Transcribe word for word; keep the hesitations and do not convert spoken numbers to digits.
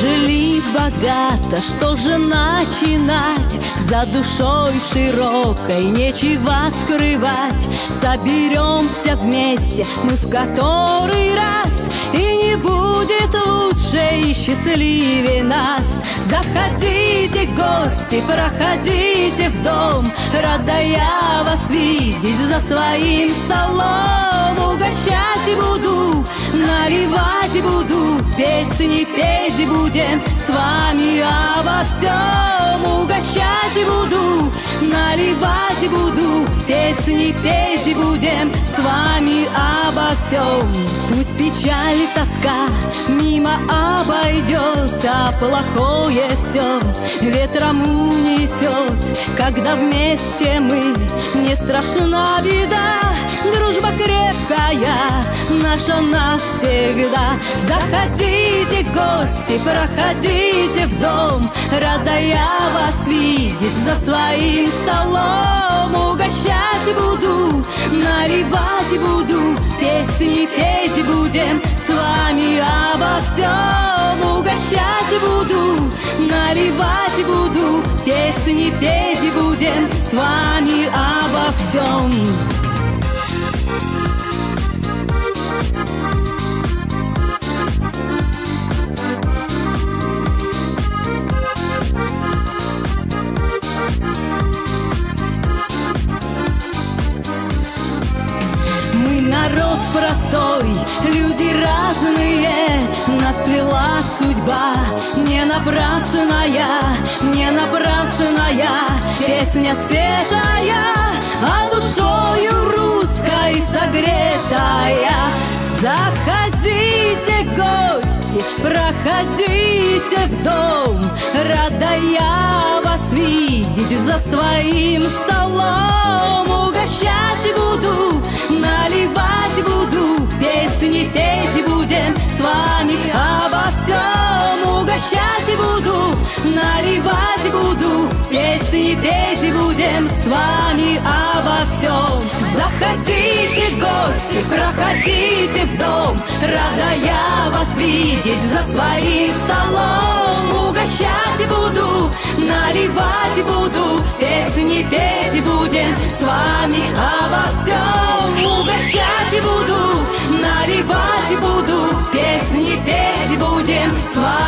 Прожили богато, что же начинать? За душой широкой нечего скрывать. Соберемся вместе мы в который раз, и не будет лучше и счастливее нас. Заходите, гости, проходите в дом, рада я вас видеть за своим столом. Угощать буду, наливать буду, песни петь будем с вами обо всем. Угощать буду, наливать буду, песни петь будем с вами обо всем. Пусть печаль и тоска мимо обойдет, а плохое все ветром унесет. Когда вместе мы, не страшна беда, дружба крепкая наша навсегда. Заходите, гости, проходите в дом, рада я вас видеть за своим столом. Угощать буду, наливать буду, песни петь будем с вами обо всем. Угощать буду, наливать буду, песни петь будем с вами обо всем. Народ простой, люди разные, нас свела судьба не напрасная, не напрасная. Песня спетая, а душою русской согретая. Заходите, гости, проходите в дом, рада я вас видеть за своим столом. Угощать буду, наливать буду, песни петь будем с вами обо всем. Угощать буду, наливать буду, песни петь будем с вами обо всем. Заходите, гости, проходите в дом, рада я вас видеть за своим столом. Угощать буду, наливать буду, песни петь будем с вами обо всем. Угощать буду, наливать буду, песни петь будем с вами.